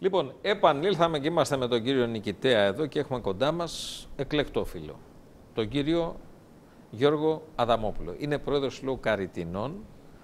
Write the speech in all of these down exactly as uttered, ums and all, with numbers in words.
Λοιπόν, επανήλθαμε και είμαστε με τον κύριο Νικητέα εδώ και έχουμε κοντά μας εκλεκτό φίλο. Τον κύριο Γιώργο Αδαμόπουλο. Είναι πρόεδρος Συλλόγου Καριτινών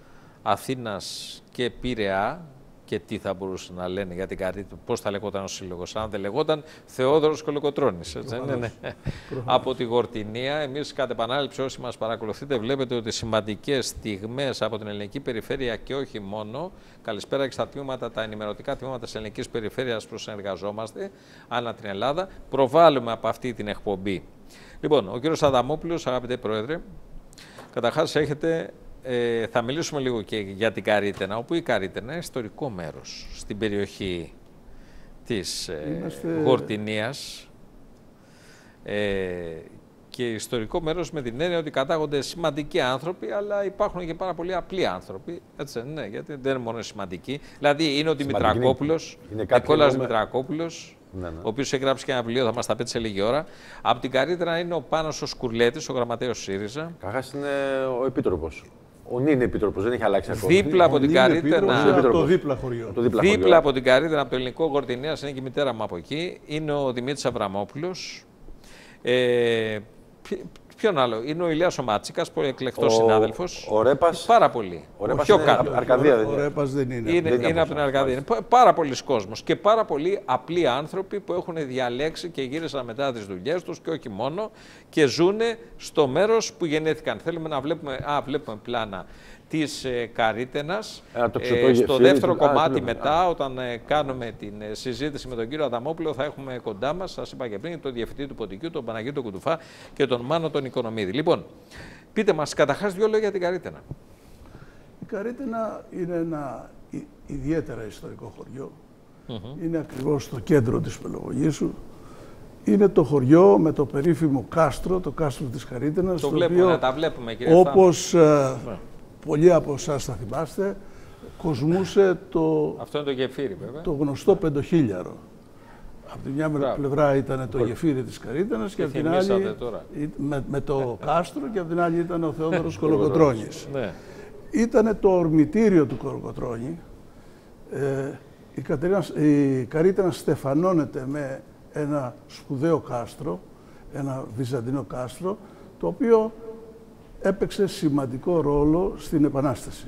Αθήνας και Πειραιά. Και τι θα μπορούσε να λένε για την Καρίτινα, πώς θα λεγόταν ο σύλλογος, αν δεν λεγόταν Θεόδωρος Κολοκοτρώνης. Έτσι, ναι, ναι. Από τη Γορτινία, εμείς κατ' επανάληψη όσοι μας παρακολουθείτε, βλέπετε ότι σημαντικές στιγμές από την ελληνική περιφέρεια και όχι μόνο. Καλησπέρα και στα τμήματα, τα ενημερωτικά τμήματα της ελληνικής περιφέρειας που συνεργαζόμαστε ανά την Ελλάδα. Προβάλλουμε από αυτή την εκπομπή. Λοιπόν, ο κύριος Αδαμόπουλος, αγαπητέ Πρόεδρε, καταρχάς έχετε. Ε, θα μιλήσουμε λίγο και για την Καρίτινα, όπου η Καρίτινα είναι ιστορικό μέρος στην περιοχή της ε, Είμαστε... Γορτινίας ε, και ιστορικό μέρος με την έννοια ότι κατάγονται σημαντικοί άνθρωποι, αλλά υπάρχουν και πάρα πολλοί απλοί άνθρωποι, έτσι, ναι, γιατί δεν είναι μόνο σημαντικοί. Δηλαδή είναι ο Δημητρακόπουλος, Νικόλας Δημητρακόπουλος, ναι, ναι. ο οποίος έγραψε και ένα βιβλίο, θα μας τα πει σε λίγη ώρα. Από την Καρίτινα είναι ο Πάνος ο Σκουρλέτης, ο γραμματέος ΣΥΡΙΖΑ. Καχάς είναι ο Επίτροπος. Ο Νιν Επίτροπος, δεν έχει αλλάξει ακόμα. Δίπλα από την Καρίτινα. Το δίπλα χωριό. Το δίπλα, δίπλα χωριό. από την Καρίτινα, από το ελληνικό Γορτινίας, είναι και η μητέρα μου από εκεί. Είναι ο Δημήτρης Αβραμόπουλος. Ε, ποιον άλλο, είναι ο Ηλίας ο Μάτσικας, πολύ εκλεκτός συνάδελφος. Ο Ρέπας. Πάρα πολύ. Ο Ρέπας πιο είναι κάτω. Αρκαδία, δεν ο Ρέπας δεν είναι. Είναι, δεν είναι, είναι από την Αρκαδία. Είναι πάρα πολλοί κόσμος και πάρα πολλοί απλοί άνθρωποι που έχουν διαλέξει και γύρισαν μετά τις δουλειές τους και όχι μόνο και ζουν στο μέρος που γεννήθηκαν. Θέλουμε να βλέπουμε, α, βλέπουμε πλάνα της ε, Καρίτινας. Ε, στο δεύτερο α, κομμάτι α, μετά, α. όταν ε, κάνουμε την ε, συζήτηση με τον κύριο Αδαμόπουλο, θα έχουμε κοντά μας, σας είπα και πριν, τον Διευθυντή του Ποτικιού, τον Παναγίτο Κουτουφά και τον Μάνο τον Οικονομίδη. Λοιπόν, πείτε μας καταρχάς δύο λόγια για την Καρίτινα. Η Καρίτινα είναι ένα ιδιαίτερα ιστορικό χωριό. Mm-hmm. Είναι ακριβώς στο κέντρο της Πελοποννήσου. Είναι το χωριό με το περίφημο κάστρο, το κάστρο της Καρίτινας. Το, το βλέπουμε, οποίο, να τα βλέπουμε, κύριε όπως ε, πολλοί από εσάς θα θυμάστε, κοσμούσε το, Αυτό είναι το γεφύρι, βέβαια. το γνωστό πεντοχίλιαρο. Από τη μια Μπράβο. πλευρά ήταν το γεφύρι της Καρίτινας και από την άλλη με, με το κάστρο και από την άλλη ήταν ο Θεόδωρος Κολοκοτρώνης. Ναι. Ήταν το ορμητήριο του Κολοκοτρώνη. Ε, η, Κατερίνα, η Καρίτινα στεφανώνεται με ένα σπουδαίο κάστρο, ένα βυζαντινό κάστρο, το οποίο έπαιξε σημαντικό ρόλο στην Επανάσταση.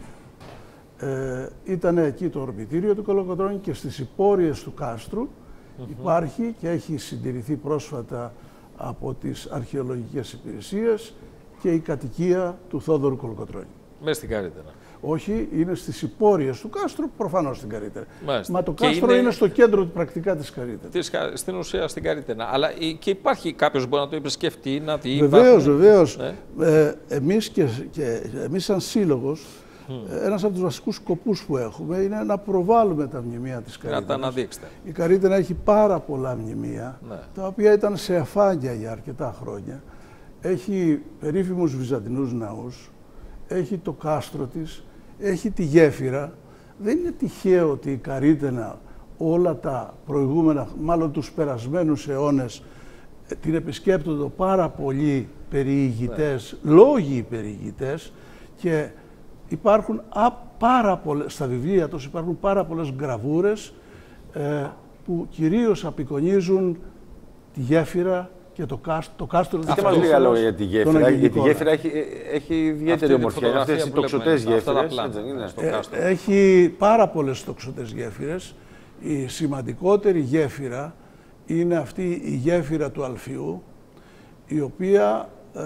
Ε, ήταν εκεί το ορμητήριο του Κολοκοτρώνη και στις υπόρειες του κάστρου mm-hmm. υπάρχει και έχει συντηρηθεί πρόσφατα από τις αρχαιολογικές υπηρεσίες και η κατοικία του Θόδωρου Κολοκοτρώνη. Μέσα στην Καρίτινα. Όχι, είναι στις υπόρειες του κάστρου, προφανώς στην Καρίτινα. Μάλιστα. Μα το κάστρο είναι... είναι στο κέντρο πρακτικά της Καρίτινας. Στην ουσία στην Καρίτινα. Αλλά και υπάρχει κάποιος που μπορεί να το επισκεφτεί, να δει. Βεβαίως, βεβαίως. Ναι. Ε, εμείς, και, και, εμείς σαν σύλλογος, mm. ένας από τους βασικούς σκοπούς που έχουμε είναι να προβάλλουμε τα μνημεία της Καρίτινας. Να τα αναδείξετε. Η Καρίτινα έχει πάρα πολλά μνημεία, ναι. τα οποία ήταν σε αφάνεια για αρκετά χρόνια. Έχει περίφημους βυζαντινούς ναούς, έχει το κάστρο της, έχει τη γέφυρα. Δεν είναι τυχαίο ότι η Καρίτινα όλα τα προηγούμενα, μάλλον τους περασμένους αιώνες, την επισκέπτονται πάρα πολλοί περιηγητές, ναι. λόγοι περιηγητές και υπάρχουν α, πάρα πολλές, στα βιβλία τους υπάρχουν πάρα πολλές γραβούρες ε, που κυρίως απεικονίζουν τη γέφυρα και το κάστρο. Το κάστρο Δείτε μας λίγα λόγια για τη γέφυρα. Γιατί η γέφυρα έχει, έχει ιδιαίτερη ομορφιά. Είναι αυτές οι τοξωτές γέφυρες. Ε, έχει πάρα πολλές τοξωτές γέφυρες. Η σημαντικότερη γέφυρα είναι αυτή η γέφυρα του Αλφιού, η οποία ε,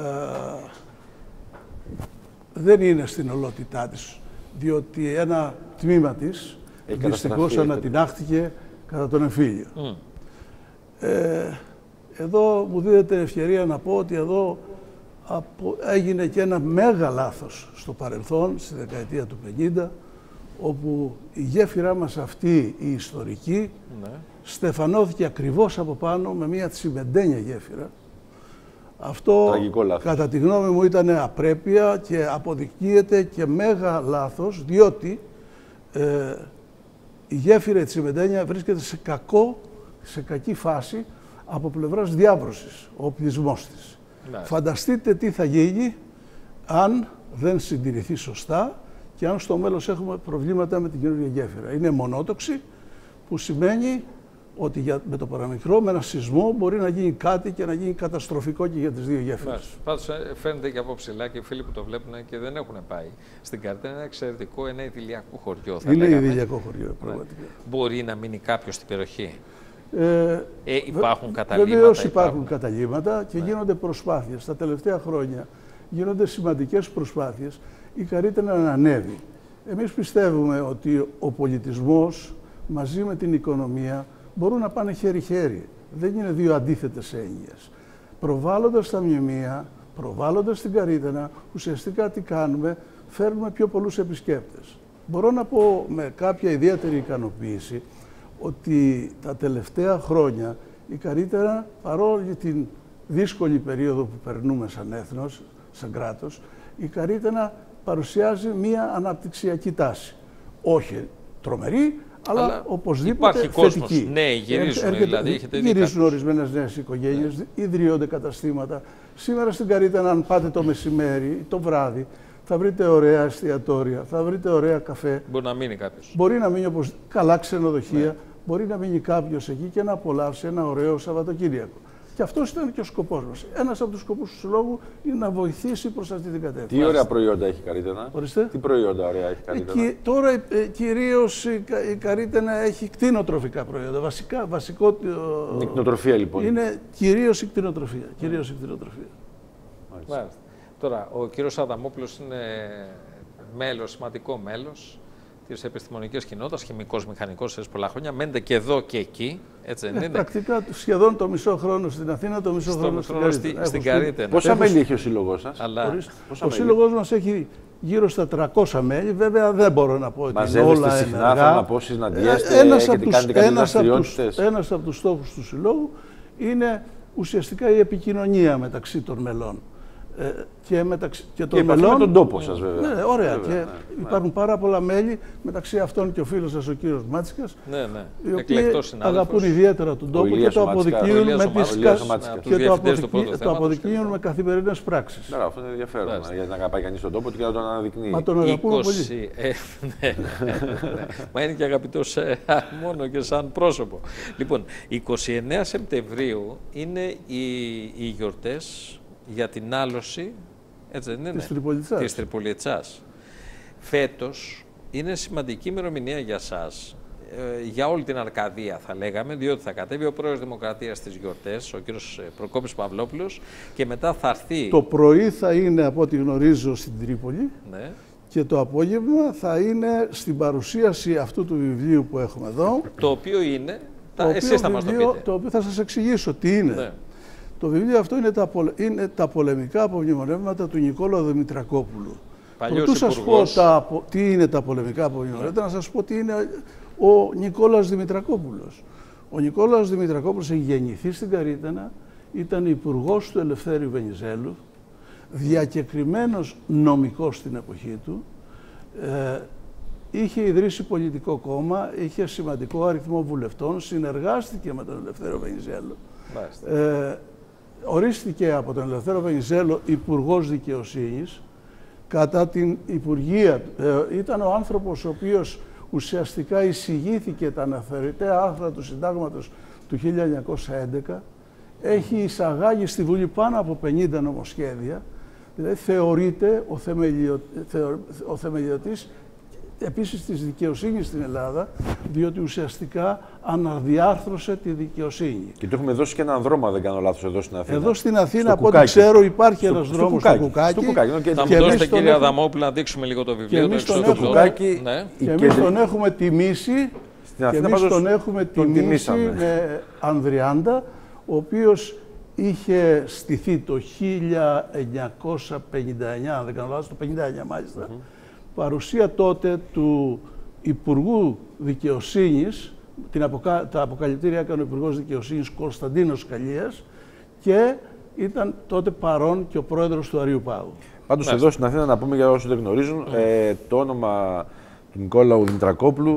δεν είναι στην ολότητά της, διότι ένα τμήμα της δυστυχώς ανατινάχθηκε κατά τον εμφύλιο. Mm. Ε, Εδώ μου δίνεται ευκαιρία να πω ότι εδώ απο... έγινε και ένα μέγα λάθος στο παρελθόν, στη δεκαετία του πενήντα, όπου η γέφυρά μας αυτή η ιστορική ναι. στεφανώθηκε ακριβώς από πάνω με μια τσιμεντένια γέφυρα. Αυτό κατά τη γνώμη μου ήταν απρέπεια και αποδεικνύεται και μέγα λάθος, διότι ε, η γέφυρα η τσιμεντένια βρίσκεται σε, κακό, σε κακή φάση από πλευράς διάβρωσης, ο οπλισμός της. Ναι. Φανταστείτε τι θα γίνει αν δεν συντηρηθεί σωστά και αν στο μέλλον έχουμε προβλήματα με την καινούργια γέφυρα. Είναι μονότοξη που σημαίνει ότι για, με το παραμικρό, με ένα σεισμό μπορεί να γίνει κάτι και να γίνει καταστροφικό και για τις δύο γέφυρες. Πάντως φαίνεται και από ψηλά και οι φίλοι που το βλέπουν και δεν έχουν πάει στην Καρίτινα, είναι ένα εξαιρετικό, ένα ιδηλιακό χωριό. Θα είναι λέγαμε. ιδηλιακό χωριό, πραγματικά. Ναι. Μπορεί να μείνει κάποιος στην περιοχή. Ε, ε, υπάρχουν καταλήμματα. Βεβαίως υπάρχουν, υπάρχουν καταλήμματα και ναι. γίνονται προσπάθειες. Τα τελευταία χρόνια γίνονται σημαντικές προσπάθειες η Καρίτινα να ανέβει. Εμείς πιστεύουμε ότι ο πολιτισμός μαζί με την οικονομία μπορούν να πάνε χέρι-χέρι. Δεν είναι δύο αντίθετες έννοιες. Προβάλλοντας τα μνημεία, προβάλλοντας την Καρίτινα, ουσιαστικά τι κάνουμε, φέρνουμε πιο πολλούς επισκέπτες. Μπορώ να πω με κάποια ιδιαίτερη ικανοποίηση ότι τα τελευταία χρόνια η Καρίτινα, παρόλη την δύσκολη περίοδο που περνούμε σαν έθνος, σαν κράτος, η Καρίτινα παρουσιάζει μία αναπτυξιακή τάση. Όχι τρομερή, αλλά, αλλά οπωσδήποτε υπάρχει θετική. Κόσμος. Ναι, γυρίζουν, έρχεται, δηλαδή, έχετε δει γυρίζουν ορισμένες νέες οικογένειες, ναι. ιδρύονται καταστήματα. Σήμερα στην Καρίτινα, αν πάτε το μεσημέρι ή το βράδυ, θα βρείτε ωραία εστιατόρια, θα βρείτε ωραία καφέ. Μπορεί να μείνει κάποιος. Μπορεί να μείνει όπως καλά ξενοδοχεία, ναι. μπορεί να μείνει κάποιος εκεί και να απολαύσει ένα ωραίο Σαββατοκύριακο. Και αυτός ήταν και ο σκοπός μας. Ένας από τους σκοπούς του Συλλόγου είναι να βοηθήσει προς αυτή την κατεύθυνση. Τι ωραία προϊόντα έχει η Καρίτινα. Ορίστε. Τι προϊόντα ωραία έχει η Καρίτινα. Ε, τώρα ε, κυρίως η, η Καρίτινα έχει κτηνοτροφικά προϊόντα. Βασικά, βασικό. Η κτηνοτροφία λοιπόν. Είναι κυρίως η κτηνοτροφία. Κυρίως η κτηνοτροφία. Μάλιστα. Μάλιστα. Τώρα, ο κύριος Αδαμόπουλος είναι μέλος, σημαντικό μέλος της επιστημονικής κοινότητας, χημικός, μηχανικός, σε πολλά χρόνια. Μένετε και εδώ και εκεί, έτσι δεν ε, είναι. Πρακτικά σχεδόν το μισό χρόνο στην Αθήνα, το μισό Στο χρόνο στην Καρίτινα. Στην Καρίτινα. Πόσα μέλη έχει ο σύλλογος σας? Αλλά... Ο σύλλογος μας έχει γύρω στα τριακόσια μέλη. Βέβαια δεν μπορώ να πω ότι είναι όλα συχνά, ενεργά. Να πω, συναντιέστε, ένας, από τους, ένας, από τους, ένας από τους στόχους του Συλλόγου είναι ουσιαστικά η επικοινωνία μεταξύ των μελών. Ε, και μεταξύ και των και μελών. Με τον τόπο σας, βέβαια. Ναι, ωραία. Βέβαια, και ναι, υπάρχουν ναι. πάρα πολλά μέλη, μεταξύ αυτών και ο φίλος σας, ο κύριος Μάτσικας, ναι, ναι. οι οποίοι αγαπούν ιδιαίτερα τον τόπο και το αποδεικνύουν με τις και το αποδεικνύουν, το αποδεικνύουν με καθημερινές πράξεις. Ναι, αυτό είναι ενδιαφέρον. Γιατί να αγαπάει κανείς τον τόπο του και να τον αναδεικνύει. Μα τον αγαπούμε πολύ. Μα είναι και αγαπητός μόνο και σαν πρόσωπο. Λοιπόν, εικοστή ενάτη Σεπτεμβρίου είναι οι γιορτές για την άλωση, έτσι δεν είναι, της Τριπολιτσάς. της Τριπολιτσάς. Φέτος είναι σημαντική ημερομηνία για σας, ε, για όλη την Αρκαδία θα λέγαμε, διότι θα κατέβει ο πρόεδρος Δημοκρατίας στις γιορτές, ο κύριος Προκόπης Παυλόπουλος, και μετά θα έρθει... Το πρωί θα είναι, από ό,τι γνωρίζω, στην Τρίπολη, ναι. και το απόγευμα θα είναι στην παρουσίαση αυτού του βιβλίου που έχουμε εδώ. Το οποίο είναι... Το εσείς οποίο θα μας το βιβλίο, πείτε. Το οποίο θα σας εξηγήσω τι είναι. Ναι. Το βιβλίο αυτό είναι τα, πολε... είναι τα πολεμικά απομνημονεύματα του Νικόλα Δημητρακόπουλου. Προτού σας πω τα... τι είναι τα πολεμικά απομνημονεύματα, ναι. να σας πω τι είναι ο Νικόλας Δημητρακόπουλος. Ο Νικόλας Δημητρακόπουλος έχει γεννηθεί στην Καρίτινα, ήταν υπουργός του Ελευθέριου Βενιζέλου, διακεκριμένος νομικός στην εποχή του, ε, είχε ιδρύσει πολιτικό κόμμα, είχε σημαντικό αριθμό βουλευτών, συνεργάστηκε με τον Ελευθέριο Βενιζέλο. Ε, ορίστηκε από τον Ελευθέριο Βενιζέλο υπουργός δικαιοσύνης κατά την υπουργεία του. Ε, ήταν ο άνθρωπος ο οποίος ουσιαστικά εισηγήθηκε τα αναθεωρητέα άρθρα του Συντάγματος του χίλια εννιακόσια έντεκα, έχει εισαγάγει στη Βουλή πάνω από πενήντα νομοσχέδια, δηλαδή θεωρείται ο, θεμελιο, θεω, ο θεμελιωτής επίσης της δικαιοσύνης στην Ελλάδα, διότι ουσιαστικά αναδιάρθρωσε τη δικαιοσύνη. Και του έχουμε δώσει και έναν δρόμο, αν δεν κάνω λάθος, εδώ στην Αθήνα. Εδώ στην Αθήνα, από ό,τι ξέρω, υπάρχει ένας στο, δρόμος στο στο Κουκάκι. Στο Κουκάκι. Και θα μου δώσετε, κύριε Αδαμόπουλο, να δείξουμε λίγο το βιβλίο. Και εμείς τον, έχουμε, Κουκάκι, ναι. και εμείς τον έχουμε τιμήσει, στην Αθήνα, και εμείς τον έχουμε τον τιμήσει με Ανδριάντα, ο οποίος είχε στηθεί το χίλια εννιακόσια πενήντα εννιά, αν δεν κάνω λάθος, το πενήντα εννιά μάλιστα, mm-hmm. παρουσία τότε του Υπουργού Δικαιοσύνης, την αποκα... τα αποκαλυπτήρια έκανε ο Υπουργός Δικαιοσύνης Κωνσταντίνος Καλίας, και ήταν τότε παρόν και ο πρόεδρος του Αρείου Πάγου. Πάντως εδώ στην Αθήνα, να πούμε για όσους δεν γνωρίζουν, mm. ε, το όνομα του Νικόλαου Δημητρακόπουλου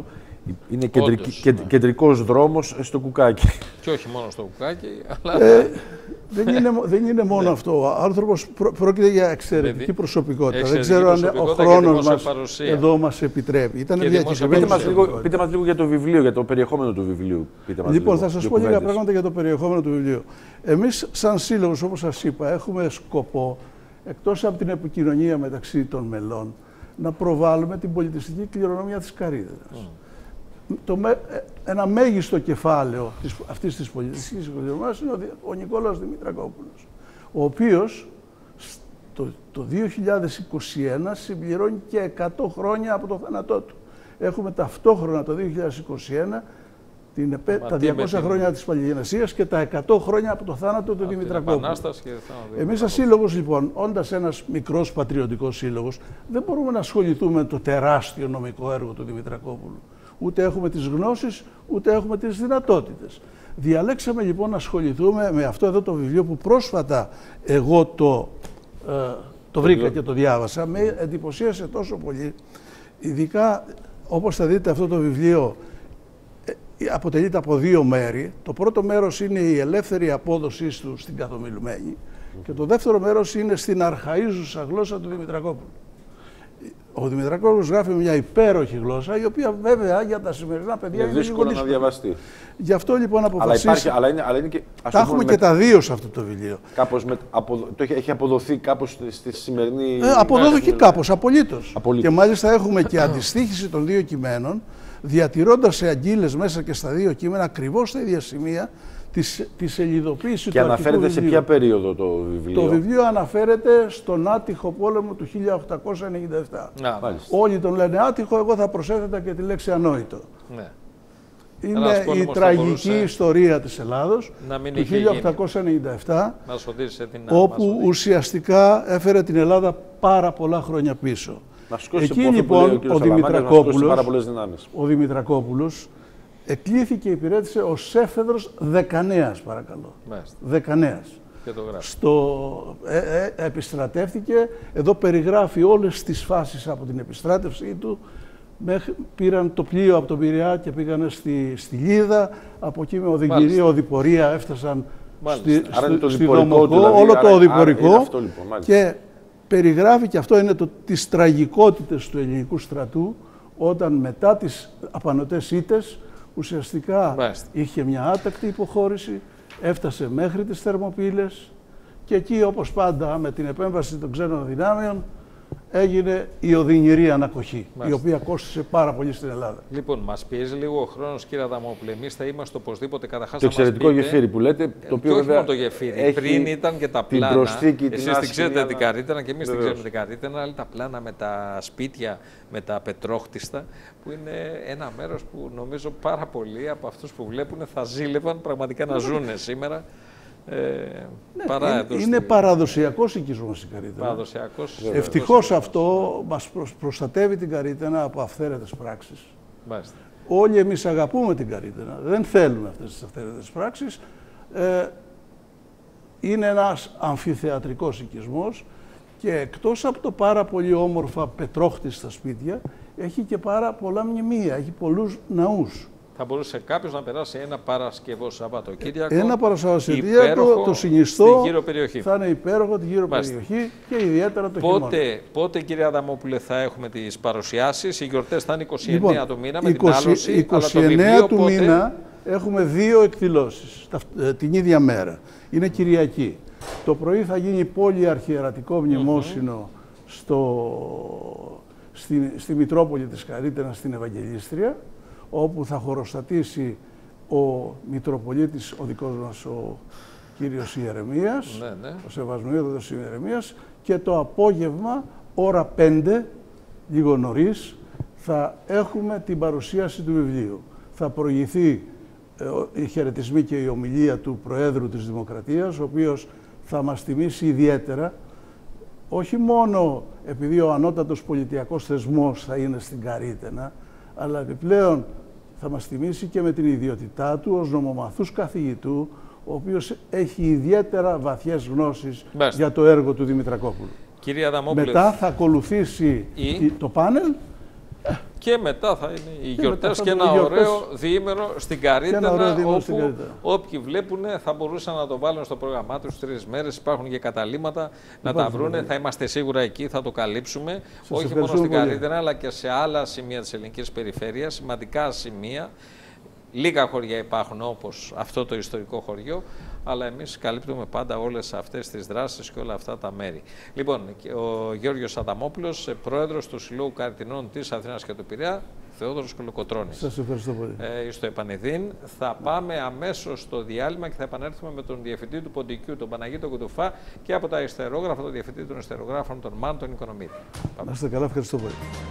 Είναι κεντρική, κεντ, ναι. κεντρικός δρόμος στο κουκάκι. Και όχι μόνο στο κουκάκι, αλλά... Ε, δεν, είναι, δεν είναι μόνο αυτό. Ο άνθρωπος πρό, πρόκειται για εξαιρετική προσωπικότητα. Εξαιρετική δεν ξέρω αν ο χρόνος μας παρουσία. Εδώ μας επιτρέπει. Ήταν πείτε, μας λίγο, πείτε μας λίγο για το βιβλίο, για το περιεχόμενο του βιβλίου. Πείτε μας λοιπόν, λίγο, θα σας πω λίγα πράγματα για το περιεχόμενο του βιβλίου. Εμείς, σαν σύλλογος, όπως σας είπα, έχουμε σκοπό, εκτός από την επικοινωνία μεταξύ των μελών, να προβάλλουμε την πολιτιστική κληρονομιά της Καρύδινας. Mm. Το, ένα μέγιστο κεφάλαιο της, αυτής της πολιτιστικής κληρονομιάς είναι ο, ο Νικόλαος Δημητρακόπουλος, ο οποίος το, το δύο χιλιάδες είκοσι ένα συμπληρώνει και εκατό χρόνια από το θάνατό του. Έχουμε ταυτόχρονα το δύο χιλιάδες είκοσι ένα την, τα διακόσια χρόνια της Παλαιγενεσίας και τα εκατό χρόνια από το θάνατο του Δημητρακόπουλου. Εμείς σαν σύλλογος, λοιπόν, όντας ένας μικρός πατριωτικός σύλλογος, δεν μπορούμε να ασχοληθούμε με το τεράστιο νομικό έργο του Δημητρακόπουλου. Ούτε έχουμε τις γνώσεις, ούτε έχουμε τις δυνατότητες. Διαλέξαμε λοιπόν να ασχοληθούμε με αυτό εδώ το βιβλίο που πρόσφατα εγώ το, ε, το βρήκα και το διάβασα. Με εντυπωσίασε τόσο πολύ. Ειδικά, όπως θα δείτε, αυτό το βιβλίο ε, αποτελείται από δύο μέρη. Το πρώτο μέρος είναι η ελεύθερη απόδοσή του στην καθομιλουμένη mm. και το δεύτερο μέρος είναι στην αρχαΐζουσα γλώσσα του Δημητρακόπουλου. Ο Δημητρακόπουλος γράφει μια υπέροχη γλώσσα, η οποία βέβαια για τα σημερινά παιδιά είναι δύσκολο να διαβαστεί. Γι' αυτό λοιπόν αποφασίσει. Αλλά, υπάρχει, αλλά, είναι, αλλά είναι και. Τα έχουμε με... και τα δύο σε αυτό το βιβλίο. Κάπως με, απο, το έχει, έχει αποδοθεί κάπως στη, στη σημερινή. Ε, αποδόθηκε κάπως, απολύτως. απολύτως. Και μάλιστα έχουμε και αντιστοίχηση των δύο κειμένων, διατηρώντας σε αγγείλες μέσα και στα δύο κείμενα ακριβώς τα ίδια σημεία. Τη σελιδοποίηση του αρχικού βιβλίου. Και αναφέρεται σε ποια περίοδο το βιβλίο? Το βιβλίο αναφέρεται στον άτυχο πόλεμο του χίλια οκτακόσια ενενήντα επτά. Να, όλοι τον λένε άτυχο, εγώ θα προσέθετα και τη λέξη ανόητο. Ναι. Είναι η τραγική μπορούσε... ιστορία της Ελλάδος του χίλια οκτακόσια ενενήντα επτά, την... όπου ουσιαστικά έφερε την Ελλάδα πάρα πολλά χρόνια πίσω. Εκεί λοιπόν ο, ο Δημητρακόπουλος, ο Δημητρακόπουλος εκλήθηκε, υπηρέτησε ως έφεδρος δεκανέας, παρακαλώ. Μάλιστα. Δεκανέας. Και το γράφει. Στο, ε, ε, επιστρατεύτηκε, εδώ περιγράφει όλες τις φάσεις από την επιστράτευσή του. Μέχρι, πήραν το πλοίο από τον Πειραιά και πήγαν στη, στη Λίδα. Από εκεί με οδηγηρία, οδηπορία έφτασαν στη, στη, στη Δομοκό, δηλαδή, όλο το οδηπορικό. Αυτό, λοιπόν, και περιγράφει, και αυτό είναι το, τις τραγικότητες του ελληνικού στρατού, όταν μετά τις απανωτές ήττες ουσιαστικά Μάλιστα. είχε μια άτακτη υποχώρηση, έφτασε μέχρι τις Θερμοπύλες και εκεί, όπως πάντα με την επέμβαση των ξένων δυνάμεων, έγινε η οδυνηρή ανακοχή, Μάλιστα. η οποία κόστησε πάρα πολύ στην Ελλάδα. Λοιπόν, μας πιέζει λίγο ο χρόνος, κύριε Αδαμόπουλε. Εμείς θα είμαστε οπωσδήποτε καταρχάς. Το εξαιρετικό γεφύρι που λέτε, το οποίο και όχι μόνο το γεφύρι. Πριν ήταν και τα πλάνα. Την προσθήκη, Εσείς την την ξέρετε την Καρύτανα και εμείς την ξέρουμε την Καρύτανα, αλλά τα πλάνα με τα σπίτια, με τα πετρόχτιστα, που είναι ένα μέρος που νομίζω πάρα πολλοί από αυτούς που βλέπουν θα ζήλευαν πραγματικά να ζουν σήμερα. Ε, ναι, παρά είναι εδώ είναι στη... παραδοσιακός οικισμός η Καρύτανα. Παραδοσιακός. Ευτυχώς αυτό μας προστατεύει την Καρύτανα από αυθαίρετες πράξεις. Μάλιστα. Όλοι εμείς αγαπούμε την Καρύτανα, δεν θέλουμε αυτές τις αυθαίρετες πράξεις. Ε, είναι ένας αμφιθεατρικός οικισμός και εκτός από το πάρα πολύ όμορφα πετρόχτιστα σπίτια, έχει και πάρα πολλά μνημεία, έχει πολλούς ναούς. Θα μπορούσε κάποιος να περάσει ένα Παρασκευό Σαββατοκύριακο. Ένα Παρασκευό το συνιστώ, στην γύρω περιοχή. Θα είναι υπέροχο τη γύρω Μάλιστα. περιοχή και ιδιαίτερα το πότε, χειμώνα. Πότε, κύριε Αδαμόπουλε, θα έχουμε τις παρουσιάσεις? Οι γιορτές θα είναι είκοσι εννέα λοιπόν, του μήνα με είκοσι, την άλωση. είκοσι εννέα αλλά το βιβλίο, του πότε... μήνα έχουμε δύο εκδηλώσεις την ίδια μέρα. Είναι Κυριακή. Το πρωί θα γίνει πολυαρχιερατικό μνημόσυνο mm-hmm. στο, στη, στη Μητρόπολη της Καρύτανας, στην Ευαγγελίστρια, όπου θα χωροστατήσει ο Μητροπολίτης, ο δικός μας ο κύριος Ιερεμίας, ναι, ναι. ο Σεβασμιότατος Ιερεμίας, και το απόγευμα, ώρα πέντε, λίγο νωρίς, θα έχουμε την παρουσίαση του βιβλίου. Θα προηγηθεί ε, οι χαιρετισμοί και η ομιλία του Προέδρου της Δημοκρατίας, ο οποίος θα μας τιμήσει ιδιαίτερα, όχι μόνο επειδή ο ανώτατος πολιτιακός θεσμός θα είναι στην Καρύτανα, αλλά επιπλέον θα μας τιμήσει και με την ιδιότητά του ως νομομαθούς καθηγητού, ο οποίος έχει ιδιαίτερα βαθιές γνώσεις Μπέστε. για το έργο του Δημητρακόπουλου. Κυρία Αδαμόπουλε, μετά θα ακολουθήσει η... το πάνελ Και μετά θα είναι οι γιορτές και, και ένα ωραίο διήμερο στην Καρύττινα, όπου στην όποιοι βλέπουν θα μπορούσαν να το βάλουν στο πρόγραμμά τους τρεις μέρες. Υπάρχουν και καταλήμματα να τα βρούνε. Θα είμαστε σίγουρα εκεί, θα το καλύψουμε. Σας όχι μόνο στην Καρύττινα, αλλά και σε άλλα σημεία της ελληνικής περιφέρειας, σημαντικά σημεία. Λίγα χωριά υπάρχουν, όπως αυτό το ιστορικό χωριό, αλλά εμείς καλύπτουμε πάντα όλες αυτές τις δράσεις και όλα αυτά τα μέρη. Λοιπόν, ο Γιώργος Αδαμόπουλος, πρόεδρος του Συλλόγου Καριτινών της Αθήνας και του Πειραιά, Θεόδωρος Κολοκοτρώνης. Σας ευχαριστώ πολύ. Ε, στο Επανειδήν. Θα πάμε αμέσως στο διάλειμμα και θα επανέλθουμε με τον διευθυντή του Ποντικού, τον Παναγίτο Κουτουφά, και από τα ιστερόγραφα, τον διευθυντή των ιστερογράφων, τον Μάν, τον Οικονομίδη. Να είστε καλά, ευχαριστώ πολύ.